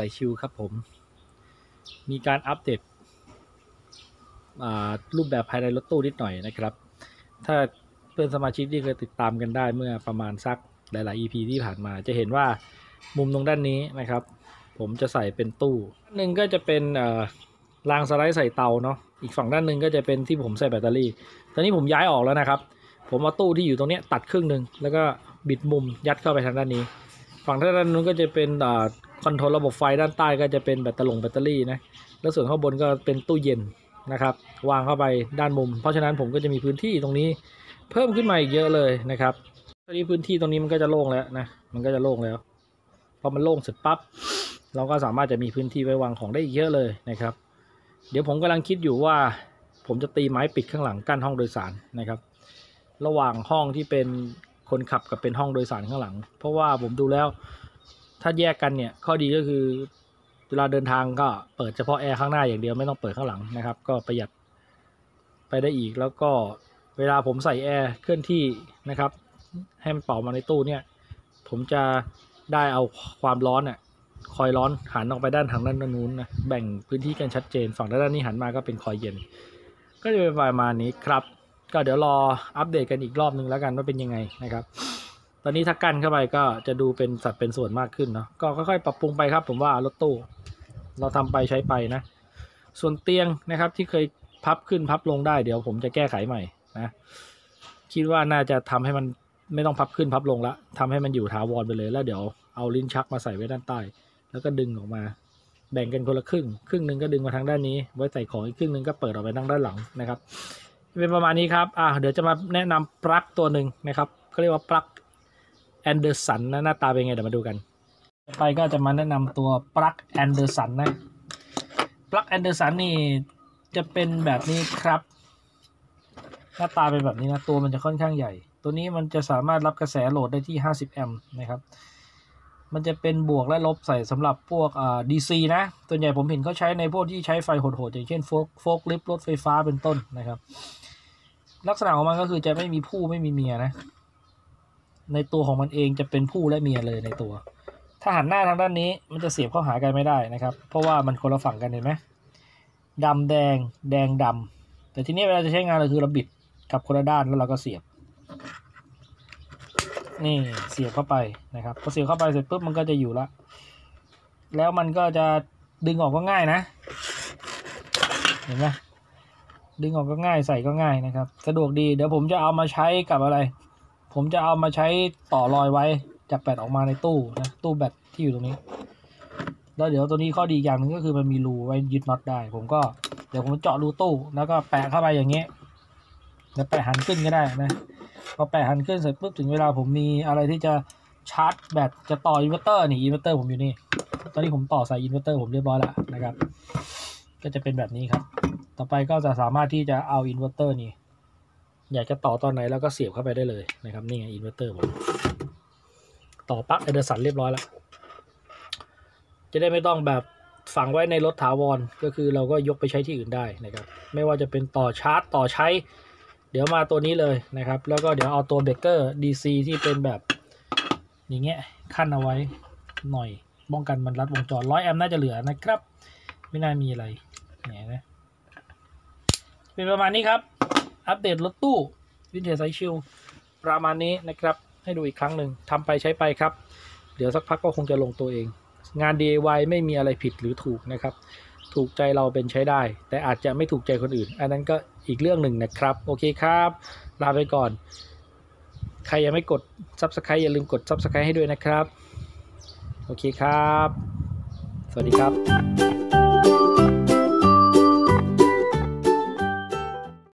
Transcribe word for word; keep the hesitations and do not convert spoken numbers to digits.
ายชิวครับผมมีการอัปเดตรูปแบบภายในรถตู้นิดหน่อยนะครับถ้าเพื่อนสมาชิกที่เคยติดตามกันได้เมื่อประมาณสักหลายๆ อี พี ที่ผ่านมาจะเห็นว่ามุมตรงด้านนี้นะครับผมจะใส่เป็นตู้ด้านหนึ่งก็จะเป็นรางสไลด์ใส่เตาเนาะอีกฝั่งด้านหนึ่งก็จะเป็นที่ผมใส่แบตเตอรี่ตอนนี้ผมย้ายออกแล้วนะครับผมเอาตู้ที่อยู่ตรงนี้ตัดครึ่งหนึ่งแล้วก็บิดมุมยัดเข้าไปทางด้านนี้ฝั่งด้านนู้นก็จะเป็นคอนโทรลระบบไฟด้านใต้ก็จะเป็นแบตเตอรี่แบตเตอรี่นะแล้วส่วนข้างบนก็เป็นตู้เย็นนะครับวางเข้าไปด้านมุมเพราะฉะนั้นผมก็จะมีพื้นที่ตรงนี้เพิ่มขึ้นมาอีกเยอะเลยนะครับตอนนี้พื้นที่ตรงนี้มันก็จะโล่งแล้วนะมันก็จะโล่งแล้วพอมันโล่งเสร็จปั๊บเราก็สามารถจะมีพื้นที่ไว้วางของได้อีกเยอะเลยนะครับเดี๋ยวผมกำลังคิดอยู่ว่าผมจะตีไม้ปิดข้างหลังกั้นห้องโดยสารนะครับระหว่างห้องที่เป็นคนขับกับเป็นห้องโดยสารข้างหลังเพราะว่าผมดูแล้วถ้าแยกกันเนี่ยข้อดีก็คือเวลาเดินทางก็เปิดเฉพาะแอร์ข้างหน้าอย่างเดียวไม่ต้องเปิดข้างหลังนะครับก็ประหยัดไปได้อีกแล้วก็เวลาผมใส่แอร์เคลื่อนที่นะครับให้มันเป่ามาในตู้เนี่ยผมจะได้เอาความร้อนเนี่ยคอยร้อนหันออกไปด้านทางด้านนู้นนะแบ่งพื้นที่กันชัดเจนฝั่งด้านนี้หันมาก็เป็นคอยเย็นก็จะเป็นประมาณนี้ครับก็เดี๋ยวรออัปเดตกันอีกรอบนึงแล้วกันว่าเป็นยังไงนะครับตอนนี้ถ้ากั้นเข้าไปก็จะดูเป็นสัดเป็นส่วนมากขึ้นเนาะก็ค่อยๆปรับปรุงไปครับผมว่ารถตู้เราทำไปใช้ไปนะส่วนเตียงนะครับที่เคยพับขึ้นพับลงได้เดี๋ยวผมจะแก้ไขใหม่นะคิดว่าน่าจะทำให้มันไม่ต้องพับขึ้นพับลงละทำให้มันอยู่ถาวรไปเลยแล้วเดี๋ยวเอาลิ้นชักมาใส่ไว้ด้านใต้แล้วก็ดึงออกมาแบ่งกันคนละครึ่งครึ่งหนึ่งก็ดึงมาทางด้านนี้ไว้ใส่ของอีกครึ่งหนึ่งก็เปิดออกไปทางด้านหลังนะครับเป็นประมาณนี้ครับอ่ะเดี๋ยวจะมาแนะนำปลั๊กตัวหนึ่งนะครับเขาเรียกว่าปลั๊กแอนเดอร์สันนะหน้าตาเป็นไงเดี๋ยวมาดูกันต่อไปก็จะมาแนะนำตัวปลั๊กแอนเดอร์สันนะปลั๊กแอนเดอร์สันนี่จะเป็นแบบนี้ครับหน้าตาเป็นแบบนี้นะตัวมันจะค่อนข้างใหญ่ตัวนี้มันจะสามารถรับกระแสโหลดได้ที่ห้าสิบแอมป์นะครับมันจะเป็นบวกและลบใส่สำหรับพวกอ่า ดี ซี นะส่วนใหญ่ผมเห็นเขาใช้ในพวกที่ใช้ไฟโหดๆอย่างเช่นโฟกโฟกลิฟต์รถไฟฟ้าเป็นต้นนะครับลักษณะของมันก็คือจะไม่มีผู้ไม่มีเมียนะในตัวของมันเองจะเป็นผู้และเมียเลยในตัวถ้าหันหน้าทางด้านนี้มันจะเสียบเข้าหากันไม่ได้นะครับเพราะว่ามันคนละฝั่งกันเห็นไหมดำแดงแดงดำแต่ทีนี้เวลาจะใช้งานเราคือเราบิดกับคนละด้านแล้วเราก็เสียบนี่เสียบเข้าไปนะครับพอเสียบเข้าไปเสร็จปุ๊บมันก็จะอยู่ละแล้วมันก็จะดึงออกก็ง่ายนะเห็นไหมดึงออกก็ง่ายใส่ก็ง่ายนะครับสะดวกดีเดี๋ยวผมจะเอามาใช้กับอะไรผมจะเอามาใช้ต่อรอยไว้จากแบตออกมาในตู้นะตู้แบตที่อยู่ตรงนี้แล้วเดี๋ยวตัวนี้ข้อดีอย่างหนึ่งก็คือมันมีรูไว้ยึดน็อตได้ผมก็เดี๋ยวผมเจาะรูตู้แล้วก็แปะเข้าไปอย่างเงี้ยแล้วแปะหันขึ้นก็ได้นะพอแปะหันขึ้นเสร็จปุ๊บถึงเวลาผมมีอะไรที่จะชาร์จแบตจะต่ออินเวอร์เตอร์นี่อินเวอร์เตอร์ผมอยู่นี่ตอนนี้ผมต่อใส่อินเวอร์เตอร์ผมเรียบร้อยแล้วนะครับก็จะเป็นแบบนี้ครับต่อไปก็จะสามารถที่จะเอาอินเวอร์เตอร์นี่อยากจะต่อตอนไหนแล้วก็เสียบเข้าไปได้เลยนะครับนี่ไงอินเวอร์เตอร์ผมต่อปลั๊กแอนเดอร์สันเรียบร้อยแล้วจะได้ไม่ต้องแบบฝังไว้ในรถถาวรก็คือเราก็ยกไปใช้ที่อื่นได้นะครับไม่ว่าจะเป็นต่อชาร์จต่อใช้เดี๋ยวมาตัวนี้เลยนะครับแล้วก็เดี๋ยวเอาตัวเบรกเกอร์ ดี ซี ที่เป็นแบบอย่างเงี้ยขั้นเอาไว้หน่อยป้องกันมันรัดวงจรร้อยแอมป์น่าจะเหลือนะครับไม่น่ามีอะไรเนี่ยนะเป็นประมาณนี้ครับอัปเดตรถตู้วินเทจไซค์ชิลประมาณนี้นะครับให้ดูอีกครั้งหนึ่งทำไปใช้ไปครับเดี๋ยวสักพักก็คงจะลงตัวเองงาน ดี ไอ วาย ไม่มีอะไรผิดหรือถูกนะครับถูกใจเราเป็นใช้ได้แต่อาจจะไม่ถูกใจคนอื่นอันนั้นก็อีกเรื่องหนึ่งนะครับโอเคครับลาไปก่อนใครยังไม่กด ซับสไครบ์ อย่าลืมกด ซับสไครบ์ ให้ด้วยนะครับโอเคครับสวัสดีครับ